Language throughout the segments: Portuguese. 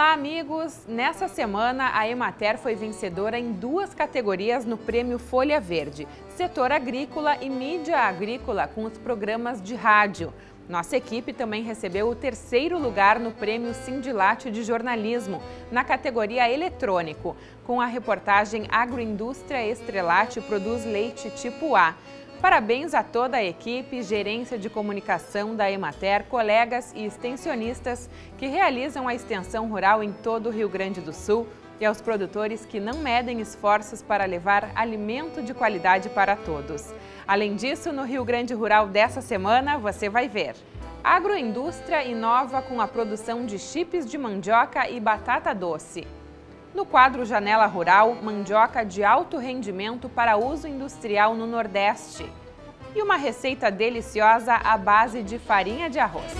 Olá, amigos! Nessa semana, a Emater foi vencedora em 2 categorias no Prêmio Folha Verde, Setor Agrícola e Mídia Agrícola, com os programas de rádio. Nossa equipe também recebeu o 3º lugar no Prêmio Sindilate de Jornalismo, na categoria Eletrônico, com a reportagem Agroindústria Estrelate produz leite tipo A. Parabéns a toda a equipe, gerência de comunicação da Emater, colegas e extensionistas que realizam a extensão rural em todo o Rio Grande do Sul e aos produtores que não medem esforços para levar alimento de qualidade para todos. Além disso, no Rio Grande Rural dessa semana, você vai ver: a agroindústria inova com a produção de chips de mandioca e batata doce. No quadro Janela Rural, mandioca de alto rendimento para uso industrial no Nordeste. E uma receita deliciosa à base de farinha de arroz.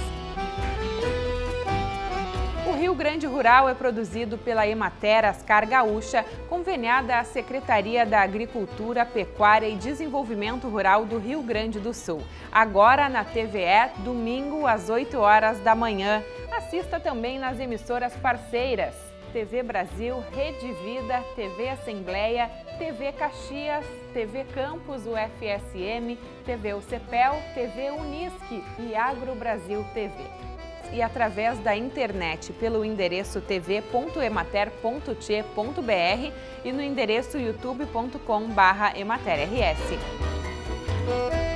O Rio Grande Rural é produzido pela Emater Ascar Gaúcha, conveniada à Secretaria da Agricultura, Pecuária e Desenvolvimento Rural do Rio Grande do Sul. Agora na TVE, domingo às 8 horas da manhã. Assista também nas emissoras parceiras: TV Brasil, Rede Vida, TV Assembleia, TV Caxias, TV Campus UFSM, TV UCPEL, TV Unisque e Agro Brasil TV. E através da internet pelo endereço tv.emater.tche.br e no endereço youtube.com/ematerrs.